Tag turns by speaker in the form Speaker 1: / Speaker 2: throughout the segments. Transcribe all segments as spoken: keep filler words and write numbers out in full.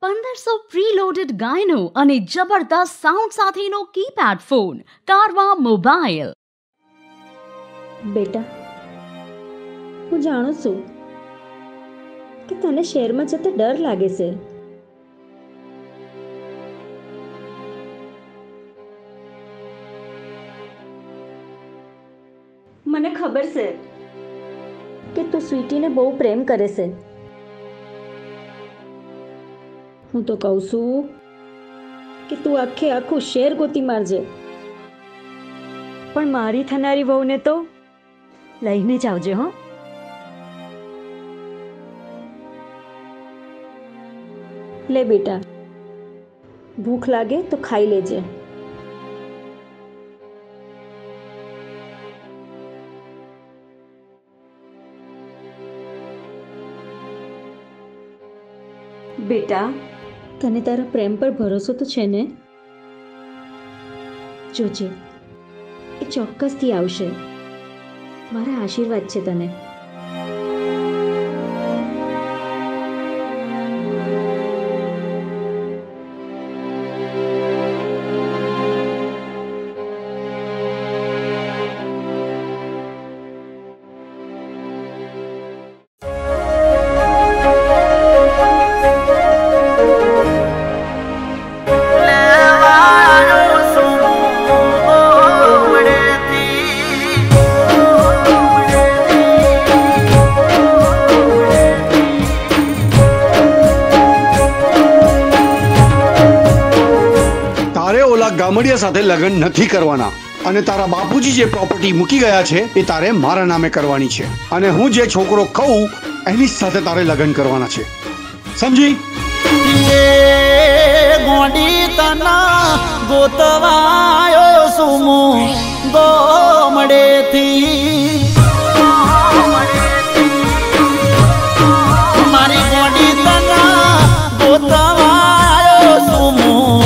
Speaker 1: પંદરસો પ્રીલોડેડ ગાયનો અને જબરદસ્ત સાઉન્ડ સાથેનો કીપેડ ફોન કારવા મોબાઈલ.
Speaker 2: બેટા, હું જાણું છું કે તને શહેરમાં જતા ડર લાગે છે. મને ખબર છે કે તું સ્વીટીને બહુ પ્રેમ કરે છે. હું તો કહું છું કે તું આખે આખું શેર ગોતી મારજે, પણ મારી થનારી વહુને તો લઈને જ આવજે. હો, લે બેટા, ભૂખ લાગે તો ખાઈ લેજે. બેટા, તને તારા પ્રેમ પર ભરોસો તો છે ને? જોજે, એ ચોક્કસથી આવશે. મારા આશીર્વાદ છે તને.
Speaker 3: ગામડિયા સાથે લગ્ન નથી કરવાના અને તારા બાપુજી જે પ્રોપર્ટી મૂકી ગયા છે એ તારે મારા નામે કરવાની છે અને હું જે છોકરો કહું એની સાથે તારે લગ્ન કરવાના છે. સમજી?
Speaker 4: ગોડી તના ગોતવાયો સુમુ ગોમડેથી, મારી ગોડી તના ગોતવાયો સુમુ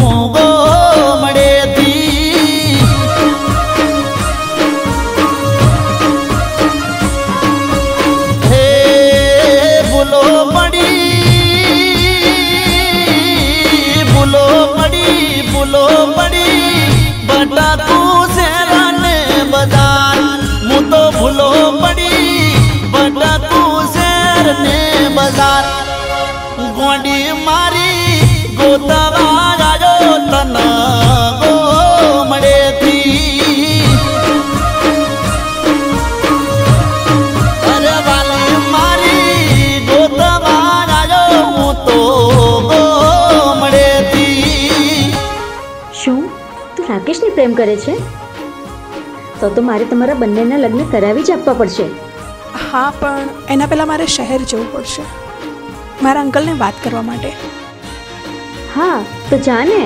Speaker 4: ગોડી મારી ગોતવા જાજો તના ગોમડેથી. અરે વાલી મારી ગોતવા જાજો હું તો ગોમડેથી.
Speaker 2: શું તું રાકેશને પ્રેમ કરે છે? તો તો મારે તમારા બંનેના લગ્ન કરાવી જ આપવા પડશે.
Speaker 5: હા, પણ એના પહેલાં મારે શહેર જવું પડશે મારા અંકલને વાત કરવા માટે.
Speaker 2: હા, તો જા ને.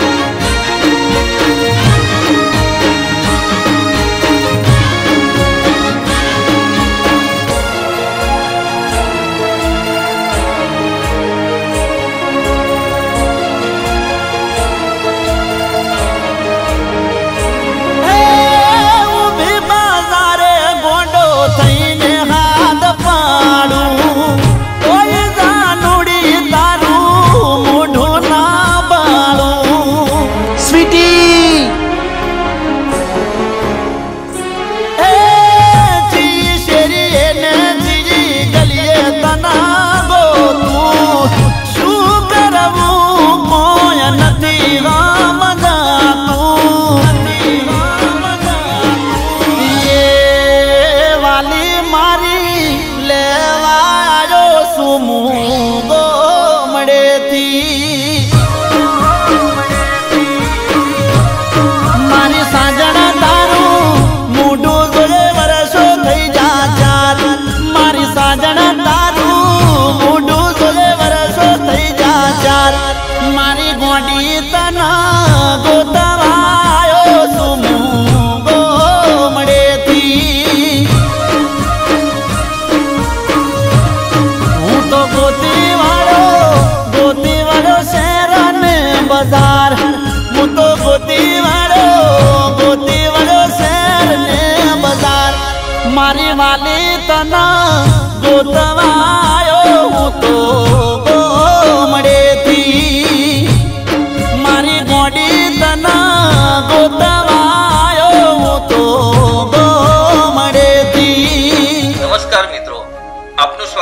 Speaker 2: મારી વાલી તના ગોતવાયો હું તો ગોમડેથી.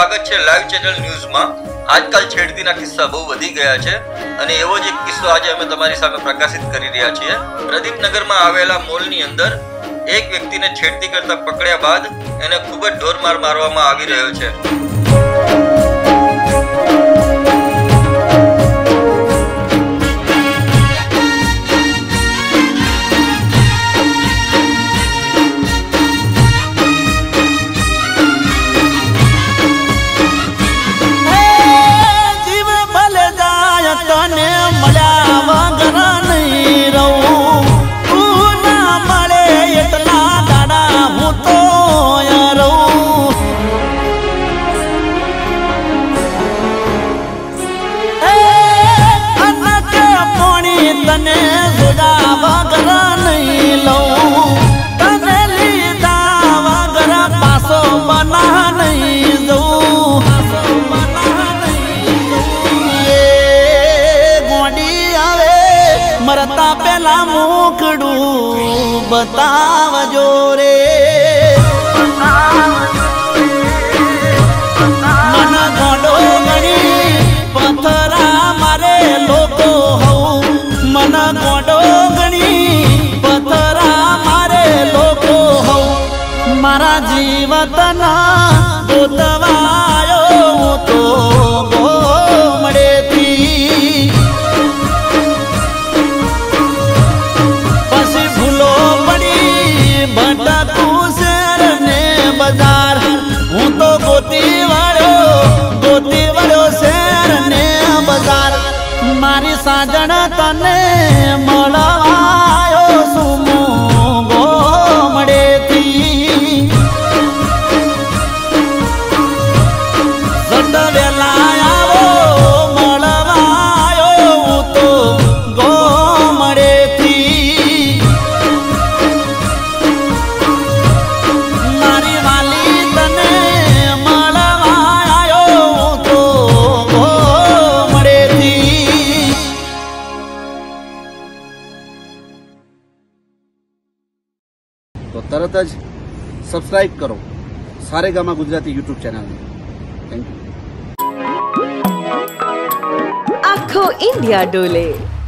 Speaker 6: સ્વાગત છે લાઈવ ચેનલ ન્યૂઝમાં। આજકાલ છેડતીના કિસ્સા બહુ વધી ગયા છે અને એવો જ એક કિસ્સો આજે અમે તમારી સામે પ્રકાશિત કરી રહ્યા છીએ। પ્રદીપનગરમાં આવેલા મોલની અંદર એક વ્યક્તિને છેડતી કરતા પકડ્યા બાદ એને ખૂબ જ ઢોરમાર મારવામાં આવી રહ્યો છે।
Speaker 4: मरता पेला मुखड़ू बतावजो रे मन गोडो गणी पथरा मारे लोको हूँ मन गोडो गणी पथरा मारे लोको हूँ मारा जीवतना गोतवायो तो गोमड़े थी बाजार हूँ तो गोती वालो गोती वालो शहर ने बाजार मारी साजन तने मळवायो सुमो गोमड़े थी सट वेला आवो मळवायो तो गोमड़े थी
Speaker 7: तो तरत ज सब्सक्राइब करो सारेगामा गुजराती यूट्यूब चैनल ने। Thank you.
Speaker 8: आखो इंडिया डोले।